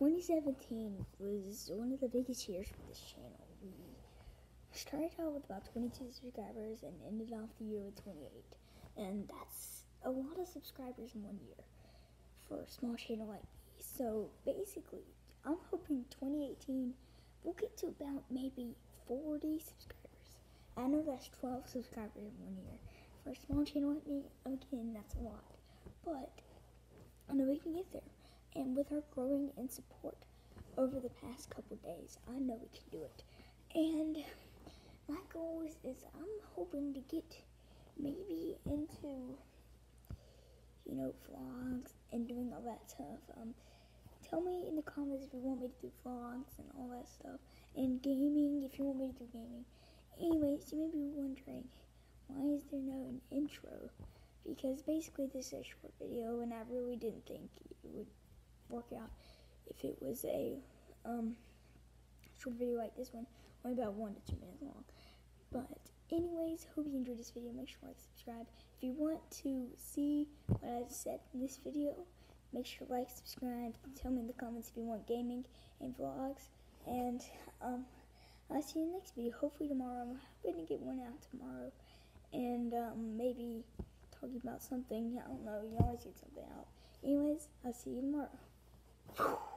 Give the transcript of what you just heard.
2017 was one of the biggest years for this channel. We started out with about 22 subscribers and ended off the year with 28. And that's a lot of subscribers in 1 year for a small channel like me. So basically, I'm hoping 2018 we'll get to about maybe 40 subscribers. I know that's 12 subscribers in 1 year. For a small channel like me, again, that's a lot. But I know we can get there. And with our growing in support over the past couple days, I know we can do it. And my goal is I'm hoping to get maybe into, vlogs and doing all that stuff. Tell me in the comments if you want me to do vlogs and all that stuff. And gaming, if you want me to do gaming. Anyways, you may be wondering, why is there no intro? Because basically this is a short video and I really didn't think it would work out if it was a short video like this one, only about 1 to 2 minutes long. But anyways, hope you enjoyed this video. Make sure to like, subscribe. If you want to see what I said in this video, make sure to like, subscribe, and tell me in the comments if you want gaming and vlogs. And I'll see you in the next video. Hopefully tomorrow. I'm hoping to get one out tomorrow, and maybe talking about something. I don't know. You always get something out. Anyways, I'll see you tomorrow.